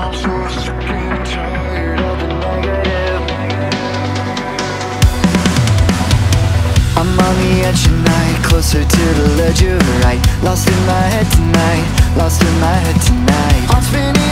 I'm so sick and tired of the negative. I'm on the edge tonight, closer to the ledge, you're right. Lost in my head tonight, lost in my head tonight. I'm spinning